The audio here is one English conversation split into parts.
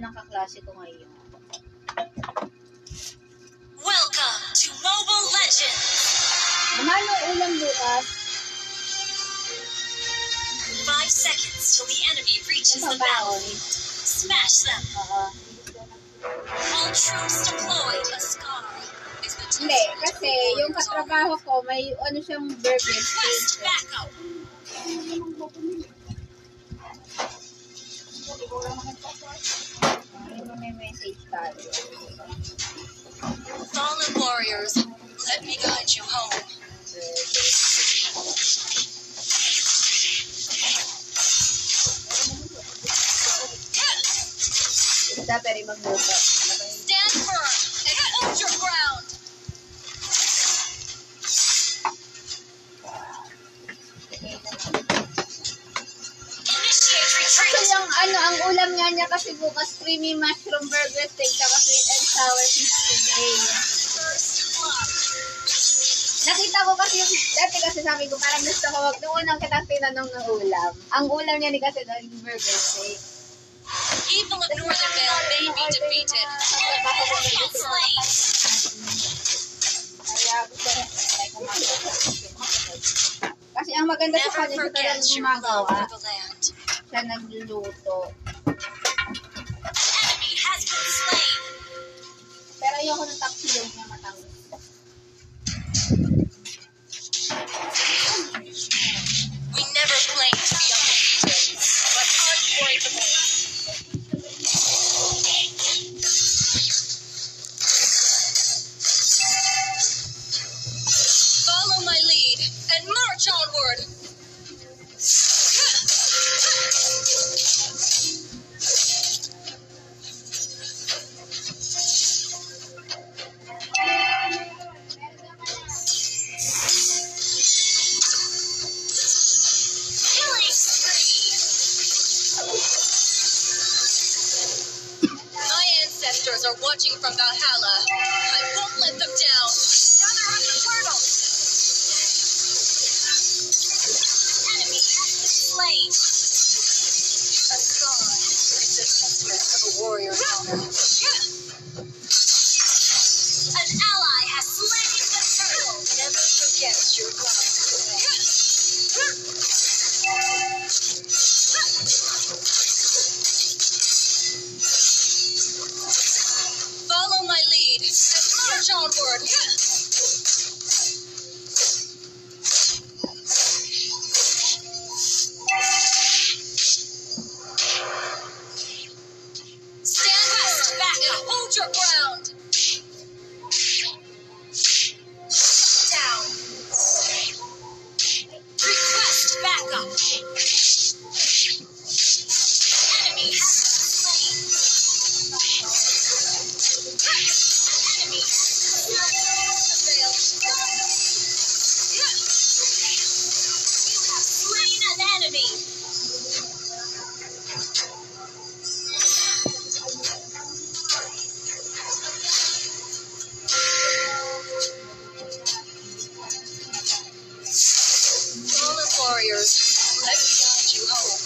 ng kaklase ko ngayon. Welcome to Mobile Legends! Ano ulam bukas? 5 seconds till the enemy reaches the battlefield. Smash them! All troops deployed. A scar is Hindi, potential. kasi yung katrabaho ko, may ano siyang burger Request station. backup! May message tayo. Fallen warriors, let me guide you home. Isda, pero magluto. Stand firm and hold your ground. Initiate retreat. So yung ano, ang ulam nga niya kasi bukas creamy mushroom burger steak saka sweet and sour fish today. First blood. Nakita ko kasi yung, dati kasi sabi ko parang gusto ko, nung unang kitang tinanong ng ulam. Ang ulam niya ni kasi daw yung burger steak. Evil of Northern Vale may be defeated. Enemy slain. Kaya gusto ko, like, kasi ang maganda sa Never kanya, siya forget talagang your love gumagawa. for the land. Siya nagluluto. Enemy has been slain. Pero ayoko ng taksilong niya matangos. We never claimed to be undefeated, but unbreakable. Follow my lead and march onward. Killing spree. My ancestors are watching from Valhalla. I won't let them down. Gather up the turtle. Enemy has been slain. A scar is a testament of a warrior's honor. An ally has slain the turtle. Never forget your love for the land. Follow my lead and march onward. Stand fast back and hold your ground. Down. Request backup. Enemy has been slain. Enemy has been slain. You have slain an enemy. Fallen warriors, let me guide you home.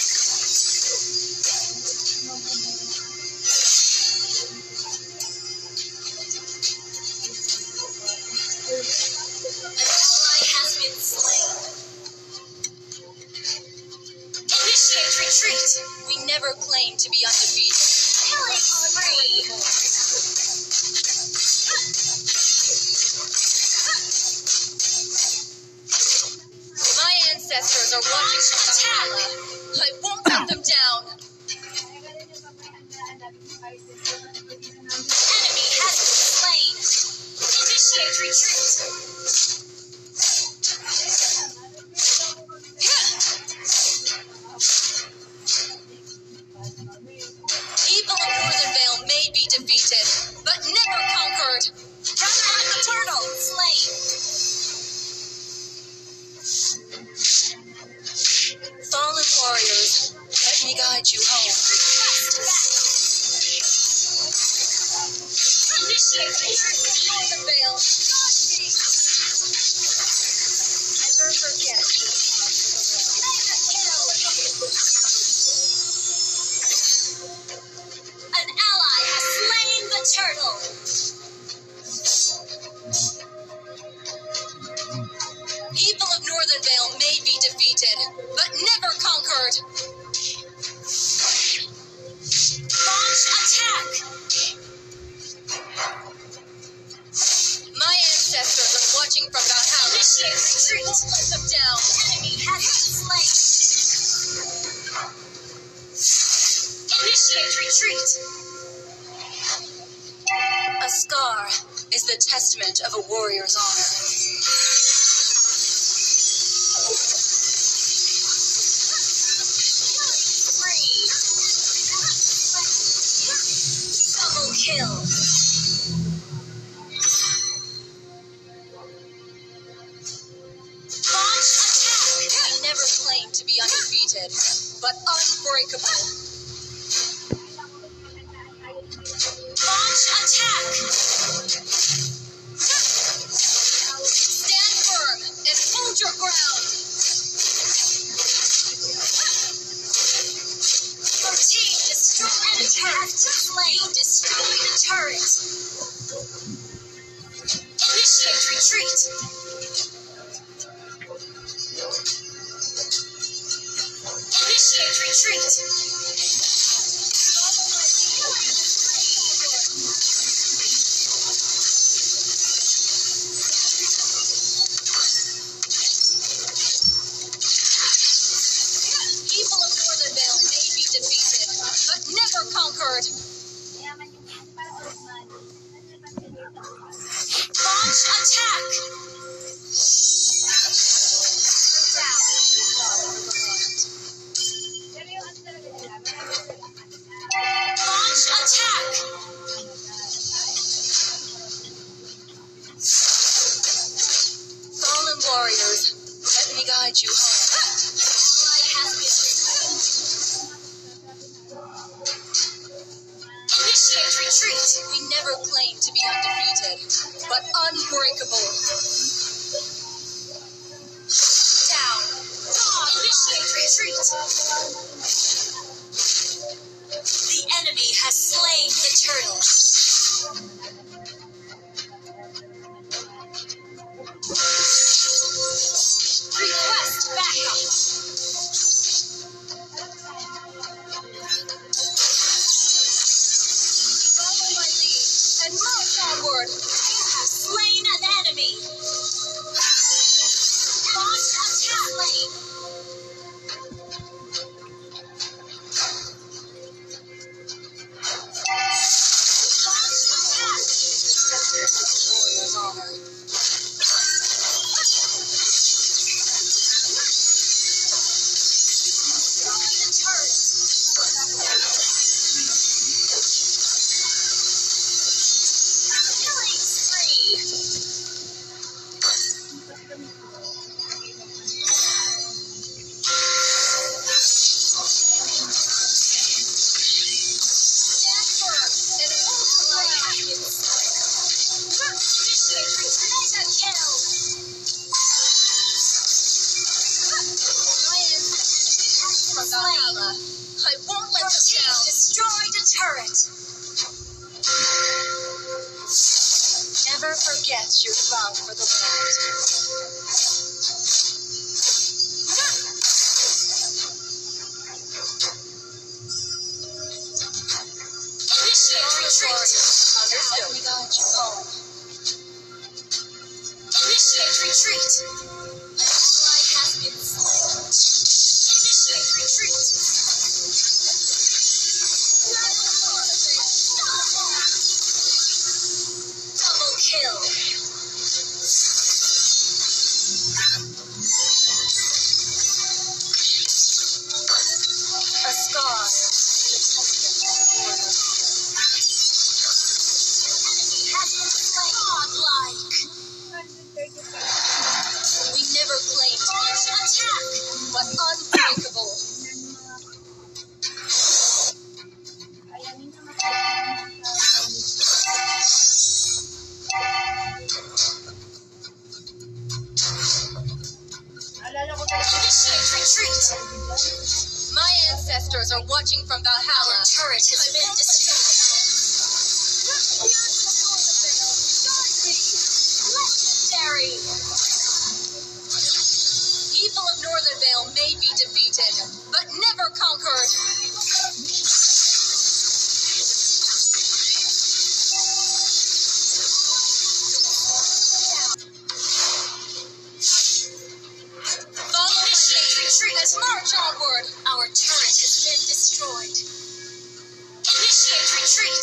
Ally has been slain. Initiate retreat. We never claimed to be undefeated. Killing spree. My ancestors are watching from Valhalla. I won't let them down. Enemy has been slain. Initiate retreat. Evil in Northern Vale may be defeated, but never conquered. Gather up the turtle. Slain. Fallen warriors, let me guide you home. Request back. Initiate retreat from Northern Vale. Godspeed. Never forget your love for the land. Mega kill. defeated, but never conquered. Launch attack! My ancestors are watching from Valhalla. Initiate retreat. Let them down. Enemy has been slain. Initiate retreat. A scar is the testament of a warrior's honor. Double kill. Launch attack. We never claimed to be undefeated, but unbreakable. Launch attack. Stand firm and hold your ground. Your team destroyed the turret. Slain destroyed the turret. Initiate retreat. Initiate retreat. People of Northern Vale may be defeated, but never conquered. Launch attack! Launch attack! Fallen warriors, let me guide you home. Ally has been removed. Initiate retreat. We never claimed to be undefeated, but unbreakable. Down. Initiate retreat. The enemy has slain the turtle. Request backup. Follow my lead and march onward. You have slain an enemy. Launch attack lane. Launch attack. The testament of the warrior's honor. Destroy the turret. Killing spree. Stand firm and hold the line. Initiate retreat. Mega kill. From Valhalla, I won't let them down. Destroyed a turret. Never forget your love for the land. Initiate retreat. Let me guide you home. Initiate retreat. Ally has been slain. Initiate retreat. Double kill. A scar. Enemy has been slain. Godlike. We never claimed attack, but unbreakable. Initiate retreat. My ancestors are watching from Valhalla. Our turret has been destroyed. Legendary. people of Northern Vale may be defeated, but never conquered. Follow initiate retreat. Let's march onward. Our turret has been destroyed. Initiate retreat.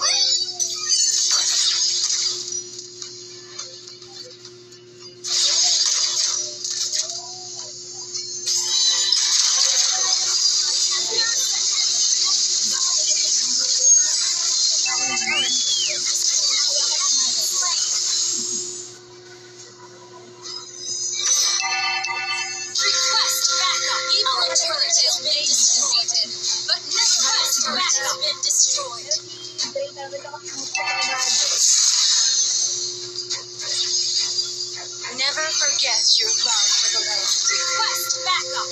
Never forget your love for the land. Request backup.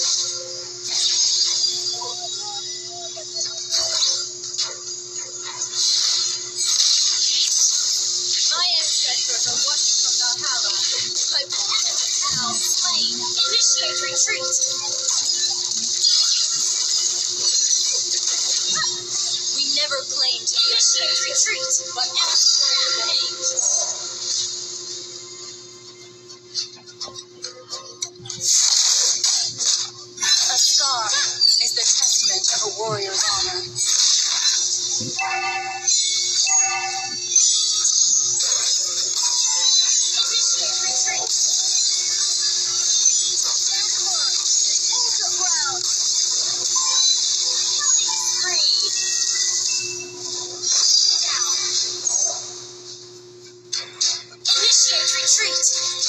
My ancestors are watching from Valhalla. My enemy slain. Initiate retreat. We never claimed to initiate retreat, but rampage. A scar is the testament of a warrior's honor. Initiate retreat. Ground. Killing spree. Down. Initiate retreat.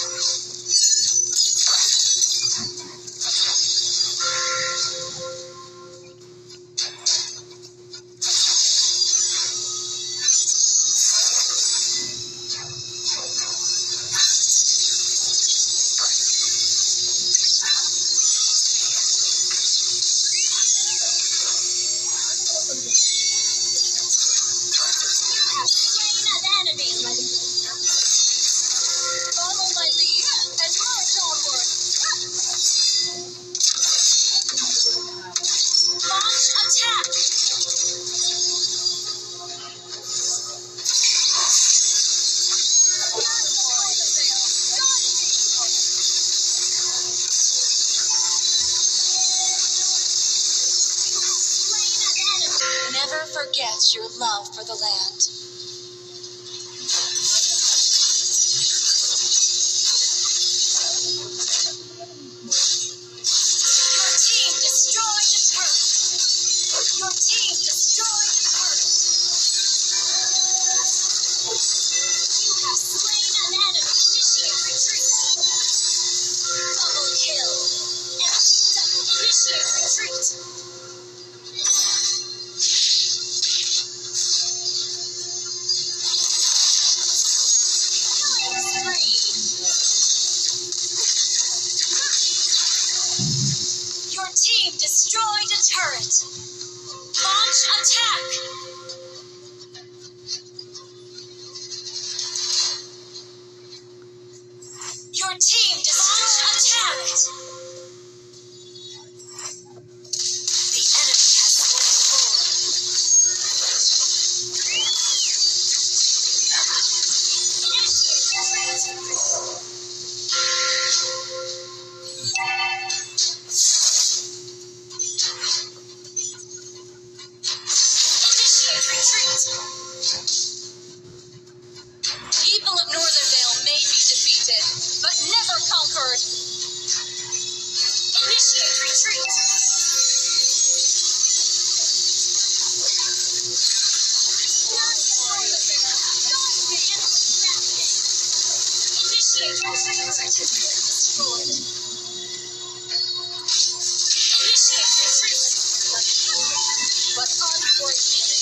Follow my lead and march onward. Launch attack. Never forget your love for the land. Your team destroyed the turret. You have slain an enemy. Initiate retreat. Double kill. Initiate retreat. Killing spree. Your team destroyed a turret. Launch attack! Your team destroyed attacked! The enemy has moved forward. Initiate retreat! People of Northern Vale may be defeated, but never conquered. Initiate retreat. Initiate retreat. Destroyed. Initiate retreat. But unfortunately,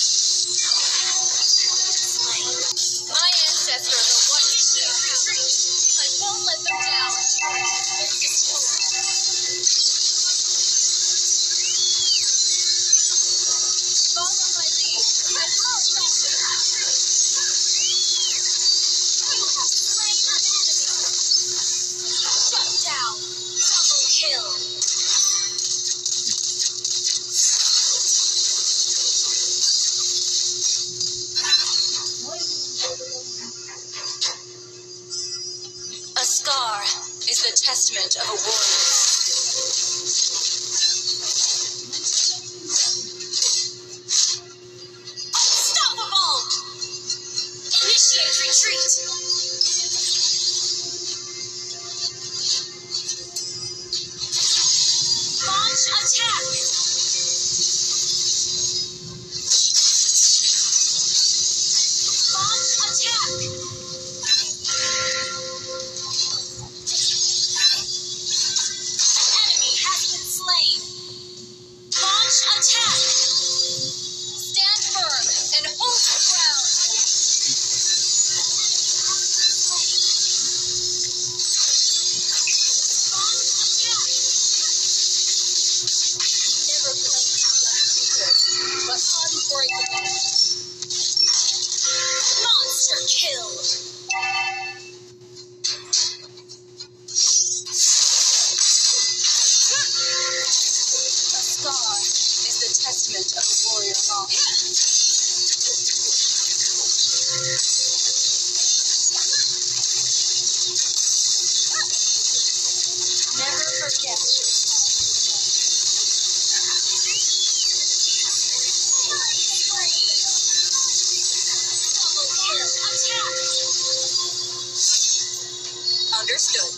my ancestors are what initiate retreat. I won't let them down. Follow my lead and march on them. You have slain an enemy. Shut down. Double kill. A scar is the testament of a warrior. Unstoppable! Initiate retreat. Launch attack. Launch attack. Enemy has been slain. Launch attack. Stand firm and hold your ground. Launch attack. Never claimed to be undefeated, but unbreakable. Monster kill. A scar is the testament of a warrior long. Never forget. Double kill. Attack. Understood.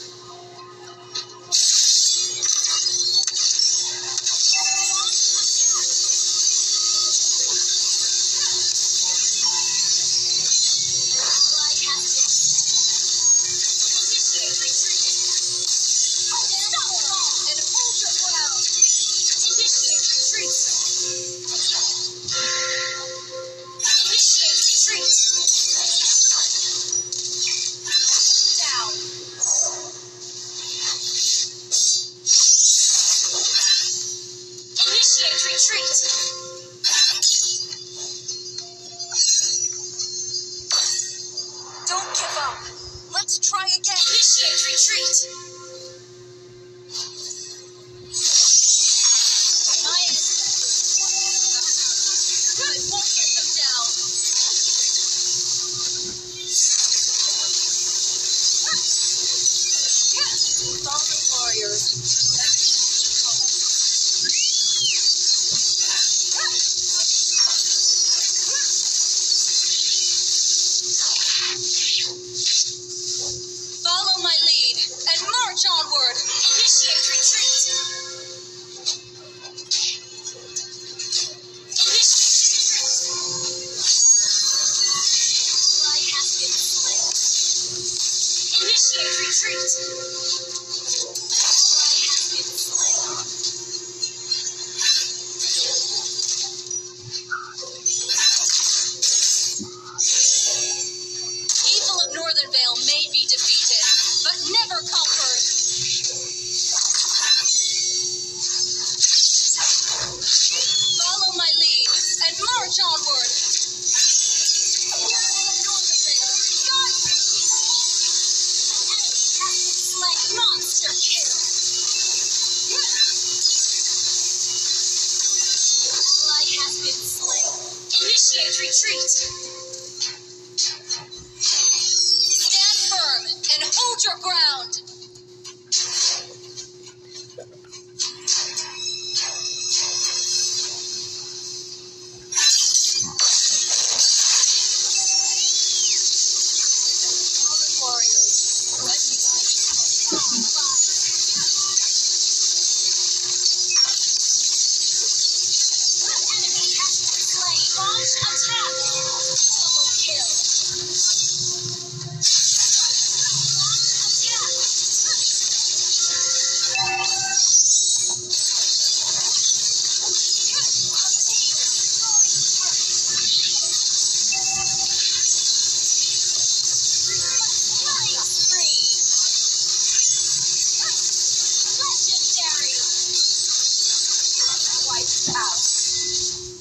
Retreat! Don't give up. Let's try again. Initiate retreat! My ancestors. I won't get them down. Fallen warriors. Follow my lead and march onward. Initiate retreat. Ally has been slain. Initiate retreat. Ally has been slain. Evil of Northern Vale may be defeated, but never conquered. Follow my lead and march onward. Northern Vale, God be enemy has been slain. Monster kill. Ally has been slain. Initiate retreat. Stand firm and hold your ground. Fallen warriors, let me guide you home. Enemy has been slain. Launch attack. Double kill. Legendary. Wiped out.